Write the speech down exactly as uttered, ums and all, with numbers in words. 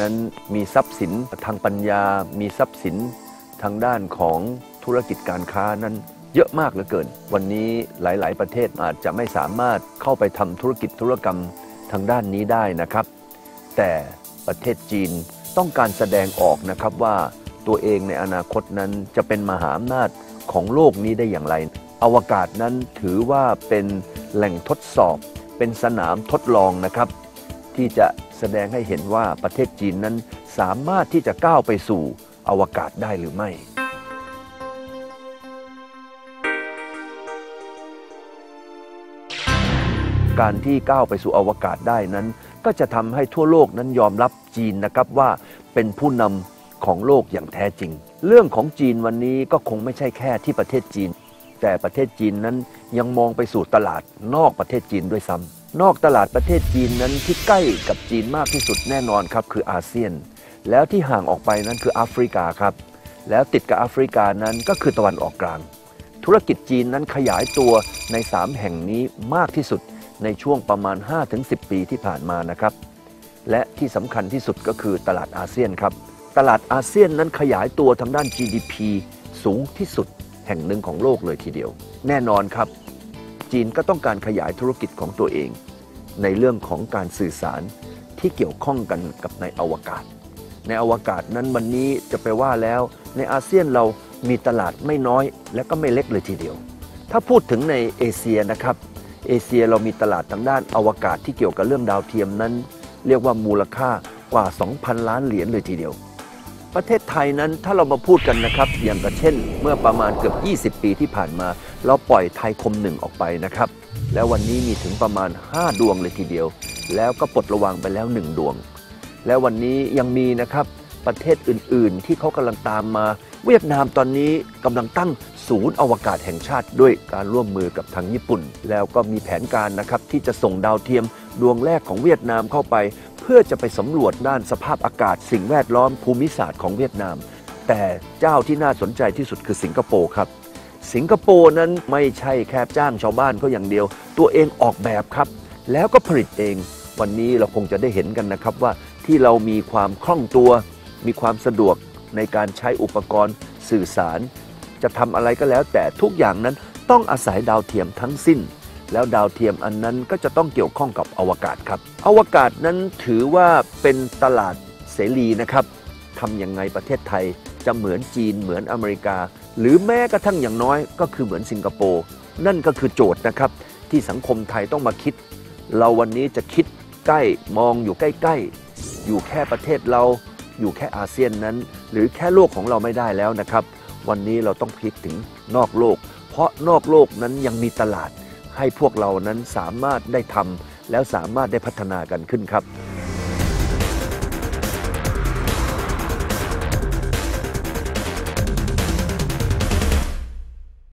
นั้นมีทรัพย์สินทางปัญญามีทรัพย์สินทางด้านของธุรกิจการค้านั้นเยอะมากเหลือเกินวันนี้หลายๆประเทศอาจจะไม่สามารถเข้าไปทำธุรกิจธุรกรรมทางด้านนี้ได้นะครับแต่ประเทศจีนต้องการแสดงออกนะครับว่าตัวเองในอนาคตนั้นจะเป็นมหาอำนาจของโลกนี้ได้อย่างไรอวกาศนั้นถือว่าเป็นแหล่งทดสอบเป็นสนามทดลองนะครับที่จะแสดงให้เห็นว่าประเทศจีนนั้นสามารถที่จะก้าวไปสู่อวกาศได้หรือไม่การที่ก้าวไปสู่อวกาศได้นั้นก็จะทำให้ทั่วโลกนั้นยอมรับจีนนะครับว่าเป็นผู้นำของโลกอย่างแท้จริงเรื่องของจีนวันนี้ก็คงไม่ใช่แค่ที่ประเทศจีนแต่ประเทศจีนนั้นยังมองไปสู่ตลาดนอกประเทศจีนด้วยซ้ำนอกตลาดประเทศจีนนั้นที่ใกล้กับจีนมากที่สุดแน่นอนครับคืออาเซียนแล้วที่ห่างออกไปนั้นคือแอฟริกาครับแล้วติดกับแอฟริกานั้นก็คือตะวันออกกลางธุรกิจจีนนั้นขยายตัวในสามแห่งนี้มากที่สุดในช่วงประมาณ ห้าถึงสิบ ปีที่ผ่านมานะครับและที่สำคัญที่สุดก็คือตลาดอาเซียนครับตลาดอาเซียนนั้นขยายตัวทางด้าน จี ดี พี สูงที่สุดแห่งหนึ่งของโลกเลยทีเดียวแน่นอนครับจีนก็ต้องการขยายธุรกิจของตัวเองในเรื่องของการสื่อสารที่เกี่ยวข้องกันกับในอวกาศในอวกาศนั้นวันนี้จะไปว่าแล้วในอาเซียนเรามีตลาดไม่น้อยและก็ไม่เล็กเลยทีเดียวถ้าพูดถึงในเอเชียนะครับเอเชียเรามีตลาดทางด้านอวกาศที่เกี่ยวกับเรื่องดาวเทียมนั้นเรียกว่ามูลค่ากว่า สองพัน ล้านเหรียญเลยทีเดียวประเทศไทยนั้นถ้าเรามาพูดกันนะครับอย่างกับเช่นเมื่อประมาณเกือบยี่สิบปีที่ผ่านมาเราปล่อยไทยคมหนึ่งออกไปนะครับแล้ววันนี้มีถึงประมาณห้าดวงเลยทีเดียวแล้วก็ปลดระวางไปแล้วหนึ่งดวงแล้ววันนี้ยังมีนะครับประเทศอื่นๆที่เขากำลังตามมาเวียดนามตอนนี้กำลังตั้งศูนย์อวกาศแห่งชาติด้วยการร่วมมือกับทางญี่ปุ่นแล้วก็มีแผนการนะครับที่จะส่งดาวเทียมดวงแรกของเวียดนามเข้าไปเพื่อจะไปสำรวจด้านสภาพอากาศสิ่งแวดล้อมภูมิศาสตร์ของเวียดนามแต่เจ้าที่น่าสนใจที่สุดคือสิงคโปร์ครับสิงคโปร์นั้นไม่ใช่แค่จ้างชาวบ้านเขาอย่างเดียวตัวเองออกแบบครับแล้วก็ผลิตเองวันนี้เราคงจะได้เห็นกันนะครับว่าที่เรามีความคล่องตัวมีความสะดวกในการใช้อุปกรณ์สื่อสารจะทำอะไรก็แล้วแต่ทุกอย่างนั้นต้องอาศัยดาวเทียมทั้งสิ้นแล้วดาวเทียมอันนั้นก็จะต้องเกี่ยวข้องกับอวกาศครับอวกาศนั้นถือว่าเป็นตลาดเสรีนะครับทำยังไงประเทศไทยจะเหมือนจีนเหมือนอเมริกาหรือแม้กระทั่งอย่างน้อยก็คือเหมือนสิงคโปร์นั่นก็คือโจทย์นะครับที่สังคมไทยต้องมาคิดเราวันนี้จะคิดใกล้มองอยู่ใกล้ๆอยู่แค่ประเทศเราอยู่แค่อาเซียนนั้นหรือแค่โลกของเราไม่ได้แล้วนะครับวันนี้เราต้องคิดถึงนอกโลกเพราะนอกโลกนั้นยังมีตลาดให้พวกเรานั้นสามารถได้ทำแล้วสามารถได้พัฒนากันขึ้นครับ